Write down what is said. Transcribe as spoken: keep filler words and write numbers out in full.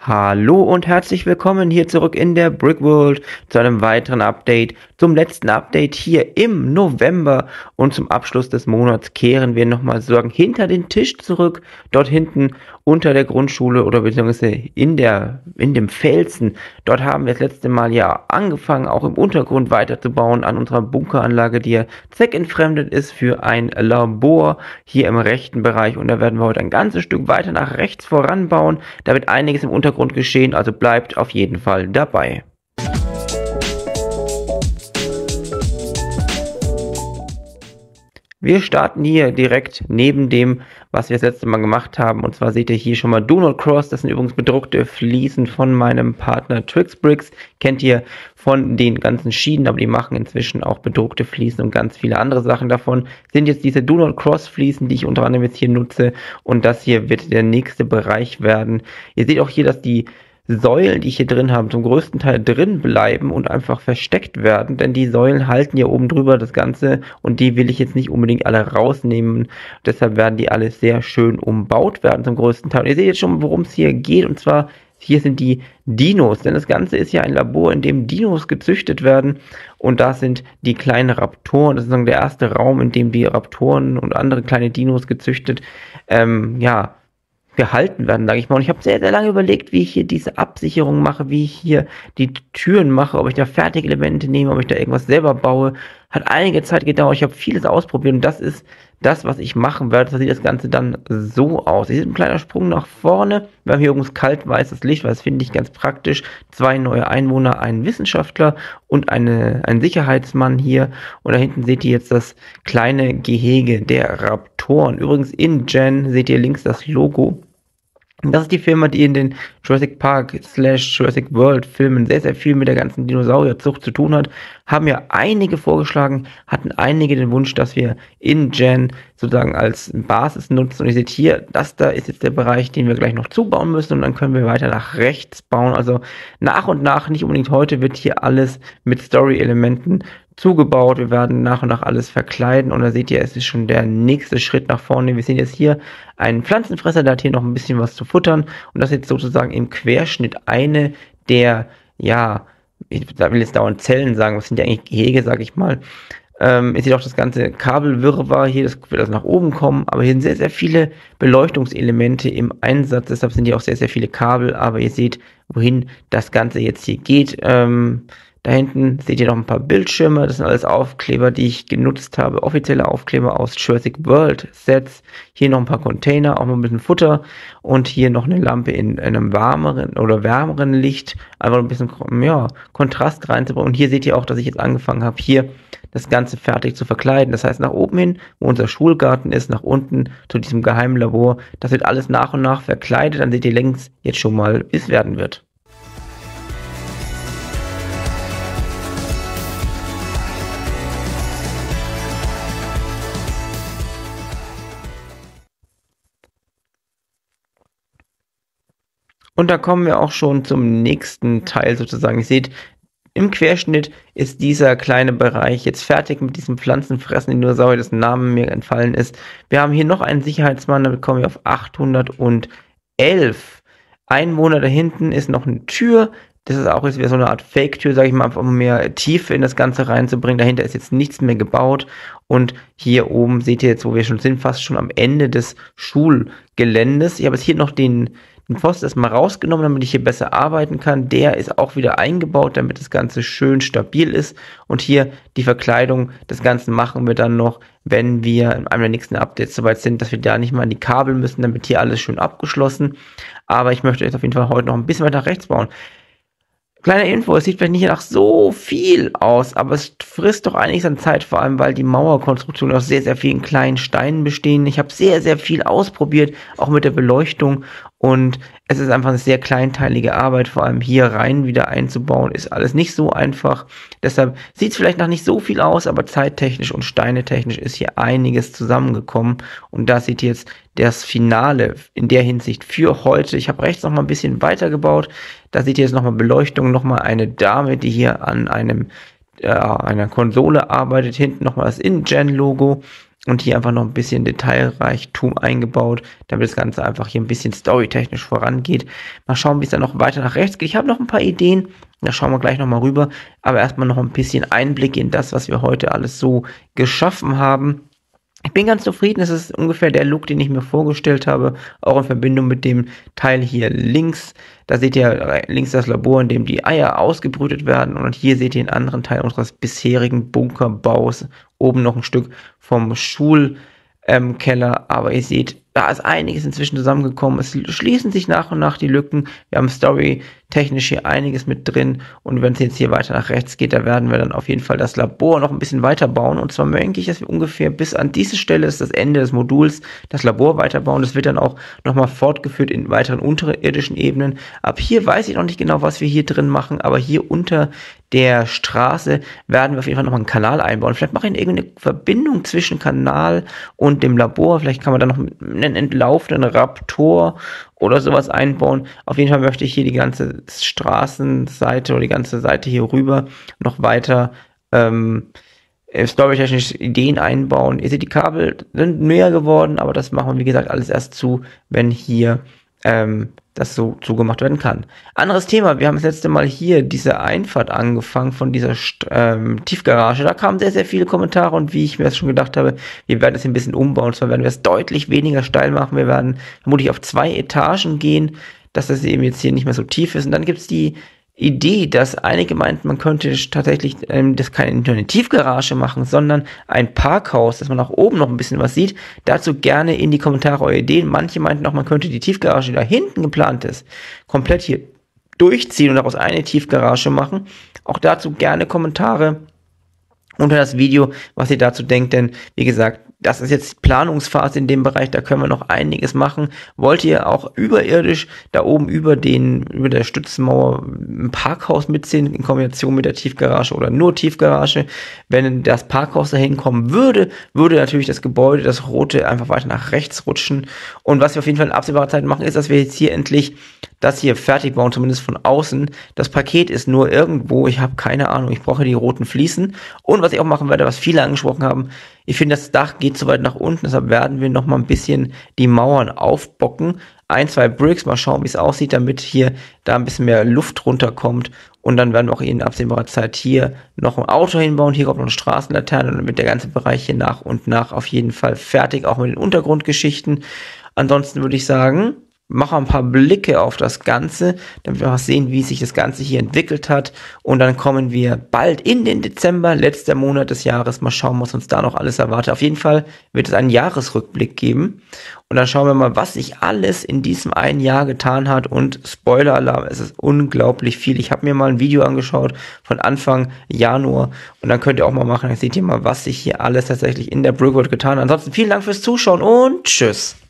Hallo und herzlich willkommen hier zurück in der Brickworld zu einem weiteren Update. Zum letzten Update hier im November und zum Abschluss des Monats kehren wir nochmal sozusagen hinter den Tisch zurück. Dort hinten unter der Grundschule oder beziehungsweise in der, in dem Felsen. Dort haben wir das letzte Mal ja angefangen, auch im Untergrund weiterzubauen an unserer Bunkeranlage, die ja zweckentfremdet ist für ein Labor hier im rechten Bereich. Und da werden wir heute ein ganzes Stück weiter nach rechts voranbauen. Da wird einiges im Untergrund geschehen, also bleibt auf jeden Fall dabei. Wir starten hier direkt neben dem, was wir das letzte Mal gemacht haben. Und zwar seht ihr hier schon mal Do Not Cross. Das sind übrigens bedruckte Fliesen von meinem Partner Twixbricks. Kennt ihr von den ganzen Schienen, aber die machen inzwischen auch bedruckte Fliesen und ganz viele andere Sachen davon. Sind jetzt diese Do Not Cross Fliesen, die ich unter anderem jetzt hier nutze. Und das hier wird der nächste Bereich werden. Ihr seht auch hier, dass die Säulen, die ich hier drin habe, zum größten Teil drin bleiben und einfach versteckt werden, denn die Säulen halten hier oben drüber das Ganze und die will ich jetzt nicht unbedingt alle rausnehmen. Deshalb werden die alle sehr schön umbaut werden zum größten Teil. Und ihr seht jetzt schon, worum es hier geht, und zwar hier sind die Dinos, denn das Ganze ist ja ein Labor, in dem Dinos gezüchtet werden, und da sind die kleinen Raptoren. Das ist sozusagen der erste Raum, in dem die Raptoren und andere kleine Dinos gezüchtet, ähm, ja, gehalten werden, sage ich mal. Und ich habe sehr, sehr lange überlegt, wie ich hier diese Absicherung mache, wie ich hier die Türen mache, ob ich da Fertigelemente nehme, ob ich da irgendwas selber baue. Hat einige Zeit gedauert, ich habe vieles ausprobiert und das ist das, was ich machen werde. So sieht das Ganze dann so aus. Hier ist ein kleiner Sprung nach vorne. Wir haben hier übrigens kaltweißes Licht, weil das finde ich ganz praktisch. Zwei neue Einwohner, ein Wissenschaftler und eine, ein Sicherheitsmann hier. Und da hinten seht ihr jetzt das kleine Gehege der Raptoren. Übrigens in Gen seht ihr links das Logo. Das ist die Firma, die in den Jurassic Park slash Jurassic World Filmen sehr, sehr viel mit der ganzen Dinosaurierzucht zu tun hat. Haben ja einige vorgeschlagen, hatten einige den Wunsch, dass wir in Gen sozusagen als Basis nutzen. Und ihr seht hier, das da ist jetzt der Bereich, den wir gleich noch zubauen müssen. Und dann können wir weiter nach rechts bauen. Also nach und nach, nicht unbedingt heute, wird hier alles mit Story-Elementen zugebaut. Wir werden nach und nach alles verkleiden und da seht ihr, es ist schon der nächste Schritt nach vorne. Wir sehen jetzt hier einen Pflanzenfresser, der hat hier noch ein bisschen was zu futtern und das ist jetzt sozusagen im Querschnitt eine der, ja, ich will jetzt dauernd Zellen sagen, was sind ja eigentlich Gehege, sage ich mal. Ähm, ihr seht auch das ganze Kabelwirrwarr hier, das wird also nach oben kommen, aber hier sind sehr, sehr viele Beleuchtungselemente im Einsatz, deshalb sind hier auch sehr, sehr viele Kabel, aber ihr seht, wohin das Ganze jetzt hier geht. Ähm, Da hinten seht ihr noch ein paar Bildschirme, das sind alles Aufkleber, die ich genutzt habe, offizielle Aufkleber aus Jurassic World Sets. Hier noch ein paar Container, auch noch ein bisschen Futter und hier noch eine Lampe in einem warmeren oder wärmeren Licht, einfach ein bisschen, ja, Kontrast reinzubringen. Und hier seht ihr auch, dass ich jetzt angefangen habe, hier das Ganze fertig zu verkleiden. Das heißt, nach oben hin, wo unser Schulgarten ist, nach unten zu diesem geheimen Labor, das wird alles nach und nach verkleidet. Dann seht ihr links jetzt schon mal, wie es werden wird. Und da kommen wir auch schon zum nächsten Teil sozusagen. Ihr seht, im Querschnitt ist dieser kleine Bereich jetzt fertig mit diesem pflanzenfressenden Dinosaurier, dessen Name mir entfallen ist. Wir haben hier noch einen Sicherheitsmann, damit kommen wir auf achthundertelf Einwohner. Da hinten ist noch eine Tür. Das ist auch jetzt wieder so eine Art Fake-Tür, sage ich mal, einfach um mehr Tiefe in das Ganze reinzubringen. Dahinter ist jetzt nichts mehr gebaut. Und hier oben seht ihr jetzt, wo wir schon sind, fast schon am Ende des Schulgeländes. Ich habe jetzt hier noch den den Pfosten erstmal rausgenommen, damit ich hier besser arbeiten kann. Der ist auch wieder eingebaut, damit das Ganze schön stabil ist. Und hier die Verkleidung des Ganzen machen wir dann noch, wenn wir in einem der nächsten Updates soweit sind, dass wir da nicht mal an die Kabel müssen, damit hier alles schön abgeschlossen. Aber ich möchte jetzt auf jeden Fall heute noch ein bisschen weiter rechts bauen. Kleine Info, es sieht vielleicht nicht nach so viel aus, aber es frisst doch einiges an Zeit, vor allem weil die Mauerkonstruktionen aus sehr, sehr vielen kleinen Steinen bestehen. Ich habe sehr, sehr viel ausprobiert, auch mit der Beleuchtung, und es ist einfach eine sehr kleinteilige Arbeit, vor allem hier rein wieder einzubauen, ist alles nicht so einfach. Deshalb sieht es vielleicht nach nicht so viel aus, aber zeittechnisch und steinetechnisch ist hier einiges zusammengekommen und da seht ihr jetzt das Finale in der Hinsicht für heute. Ich habe rechts noch mal ein bisschen weitergebaut. Da seht ihr jetzt nochmal Beleuchtung, nochmal eine Dame, die hier an einem äh, einer Konsole arbeitet. Hinten nochmal das InGen-Logo. und hier einfach noch ein bisschen Detailreichtum eingebaut, damit das Ganze einfach hier ein bisschen storytechnisch vorangeht. Mal schauen, wie es dann noch weiter nach rechts geht. Ich habe noch ein paar Ideen, da schauen wir gleich nochmal rüber, aber erstmal noch ein bisschen Einblick in das, was wir heute alles so geschaffen haben. Ich bin ganz zufrieden, es ist ungefähr der Look, den ich mir vorgestellt habe, auch in Verbindung mit dem Teil hier links. Da seht ihr links das Labor, in dem die Eier ausgebrütet werden, und hier seht ihr den anderen Teil unseres bisherigen Bunkerbaus, oben noch ein Stück vom Schulkeller, ähm, aber ihr seht, da ist einiges inzwischen zusammengekommen. Es schließen sich nach und nach die Lücken. Wir haben storytechnisch hier einiges mit drin. Und wenn es jetzt hier weiter nach rechts geht, da werden wir dann auf jeden Fall das Labor noch ein bisschen weiter bauen. Und zwar denke ich, dass wir ungefähr bis an diese Stelle, das ist das Ende des Moduls, das Labor weiterbauen. Das wird dann auch nochmal fortgeführt in weiteren unterirdischen Ebenen. Ab hier weiß ich noch nicht genau, was wir hier drin machen, aber hier unter der Straße werden wir auf jeden Fall nochmal einen Kanal einbauen. Vielleicht mache ich irgendeine Verbindung zwischen Kanal und dem Labor. Vielleicht kann man da noch einen entlaufenden Raptor oder sowas einbauen. Auf jeden Fall möchte ich hier die ganze Straßenseite oder die ganze Seite hier rüber noch weiter ähm, storytechnische Ideen einbauen. Ihr seht, die Kabel sind näher geworden, aber das machen wir, wie gesagt, alles erst zu, wenn hier ähm, das so zugemacht werden kann. Anderes Thema, wir haben das letzte Mal hier diese Einfahrt angefangen von dieser ähm, Tiefgarage. Da kamen sehr, sehr viele Kommentare, und wie ich mir das schon gedacht habe, wir werden es ein bisschen umbauen. Und zwar werden wir es deutlich weniger steil machen. Wir werden vermutlich auf zwei Etagen gehen, dass das eben jetzt hier nicht mehr so tief ist. Und dann gibt es die Idee, dass einige meinten, man könnte tatsächlich ähm, das keine, nicht nur eine Tiefgarage machen, sondern ein Parkhaus, dass man nach oben noch ein bisschen was sieht. Dazu gerne in die Kommentare eure Ideen. Manche meinten auch, man könnte die Tiefgarage, die da hinten geplant ist, komplett hier durchziehen und daraus eine Tiefgarage machen. Auch dazu gerne Kommentare unter das Video, was ihr dazu denkt, denn wie gesagt, das ist jetzt Planungsphase in dem Bereich, da können wir noch einiges machen. Wollt ihr auch überirdisch da oben über den, über der Stützmauer ein Parkhaus mitziehen, in Kombination mit der Tiefgarage oder nur Tiefgarage? Wenn das Parkhaus dahin kommen würde, würde natürlich das Gebäude, das rote, einfach weiter nach rechts rutschen. Und was wir auf jeden Fall in absehbarer Zeit machen, ist, dass wir jetzt hier endlich das hier fertig bauen, zumindest von außen. Das Paket ist nur irgendwo, ich habe keine Ahnung, ich brauche die roten Fliesen. Und was ich auch machen werde, was viele angesprochen haben, ich finde, das Dach geht zu weit nach unten, deshalb werden wir noch mal ein bisschen die Mauern aufbocken. Ein, zwei Bricks, mal schauen, wie es aussieht, damit hier da ein bisschen mehr Luft runterkommt. Und dann werden wir auch in absehbarer Zeit hier noch ein Auto hinbauen. Hier kommt noch eine Straßenlaterne, und dann wird der ganze Bereich hier nach und nach auf jeden Fall fertig, auch mit den Untergrundgeschichten. Ansonsten würde ich sagen, mache ein paar Blicke auf das Ganze, damit wir auch sehen, wie sich das Ganze hier entwickelt hat. Und dann kommen wir bald in den Dezember, letzter Monat des Jahres. Mal schauen, was uns da noch alles erwartet. Auf jeden Fall wird es einen Jahresrückblick geben. Und dann schauen wir mal, was sich alles in diesem einen Jahr getan hat. Und Spoiler-Alarm, es ist unglaublich viel. Ich habe mir mal ein Video angeschaut von Anfang Januar. Und dann könnt ihr auch mal machen, dann seht ihr mal, was sich hier alles tatsächlich in der Brickworld getan hat. Ansonsten vielen Dank fürs Zuschauen und tschüss.